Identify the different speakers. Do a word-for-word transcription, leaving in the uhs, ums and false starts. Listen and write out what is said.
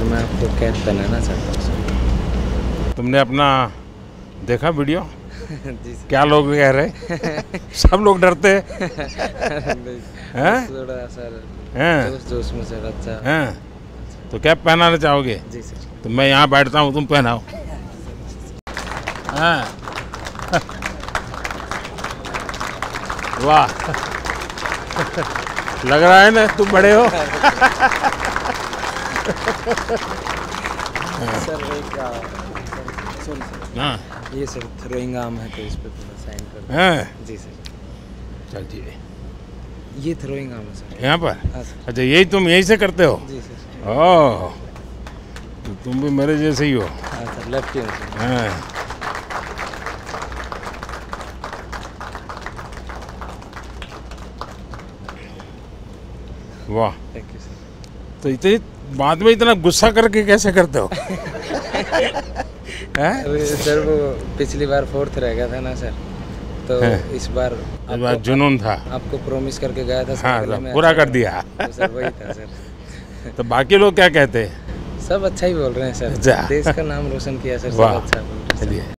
Speaker 1: मैं आपको कैप पहनाना चाहता हूँ सर।
Speaker 2: तुमने अपना देखा वीडियो?
Speaker 1: जी सर।
Speaker 2: क्या लोग कह रहे? सब लोग डरते हैं।
Speaker 1: थोड़ा सर
Speaker 2: हैं?
Speaker 1: जोश जोश में सर। अच्छा
Speaker 2: हैं? तो कैप पहनाना चाहोगे?
Speaker 1: जी सर।
Speaker 2: तो मैं यहाँ बैठता हूँ, तुम पहनाओ। हाँ। वाह, लग रहा है ना तुम बड़े हो।
Speaker 1: सर एक सुन सर,
Speaker 2: हाँ
Speaker 1: ये सर थ्रोइंग आर्म है तो इस पे थोड़ा साइन कर दो।
Speaker 2: हैं?
Speaker 1: जी सर।
Speaker 2: चलिए,
Speaker 1: ये थ्रोइंग आर्म है सर।
Speaker 2: यहाँ पर?
Speaker 1: हाँ सर।
Speaker 2: अच्छा, यही तुम यहीं से करते हो?
Speaker 1: जी सर।
Speaker 2: ओह, तो तुम भी मेरे जैसे ही हो।
Speaker 1: हाँ सर, लेफ्ट हैंड सर।
Speaker 2: हाँ। वाह,
Speaker 1: थैंक यू सर।
Speaker 2: तो इतनी बाद में इतना गुस्सा करके कैसे करते हो? हैं?
Speaker 1: अरे सर वो पिछली बार फोर्थ रह गया था ना सर, तो
Speaker 2: हैं।
Speaker 1: इस बार
Speaker 2: इस बार
Speaker 1: आपको
Speaker 2: जुनून था।
Speaker 1: आपको प्रॉमिस करके गया था सर।
Speaker 2: हाँ,
Speaker 1: पहले
Speaker 2: तो
Speaker 1: मैं
Speaker 2: पूरा
Speaker 1: अच्छा
Speaker 2: कर दिया।
Speaker 1: तो सर वही था सर।
Speaker 2: तो बाकी लोग क्या कहते हैं?
Speaker 1: सब अच्छा ही बोल रहे हैं सर।
Speaker 2: अच्छा।
Speaker 1: देश का नाम रोशन किया सर, सब
Speaker 2: वाह,
Speaker 1: अच्छा बोल रहे हैं सर।
Speaker 2: चलिए।